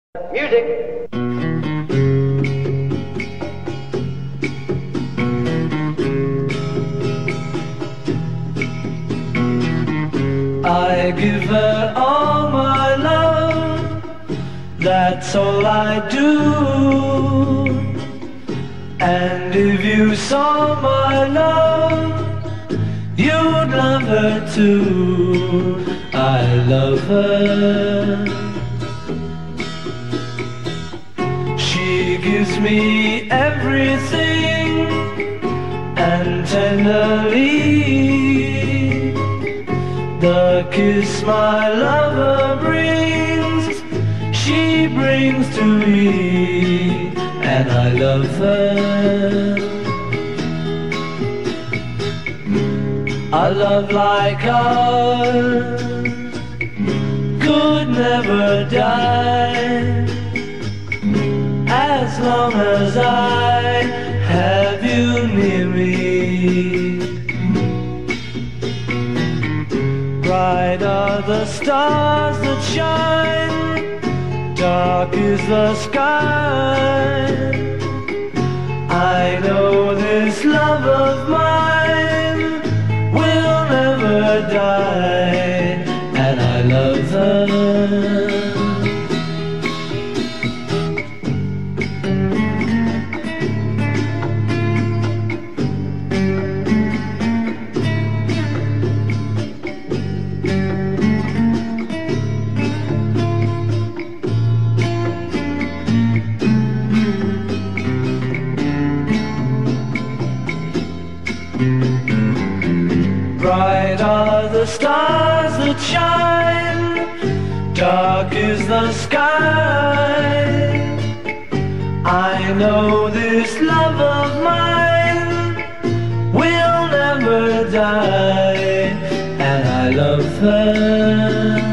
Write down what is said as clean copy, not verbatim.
Music. I give her all my love, that's all I do. And if you saw my love, you'd love her too. I love her. She gives me everything, and tenderly the kiss my lover brings, she brings to me, and I love her. A love like ours could never die, as long as I have you near me. Bright are the stars that shine, dark is the sky. I know this love of mine will never die, and I love her. Bright are the stars that shine, dark is the sky. I know this love of mine will never die, and I love her.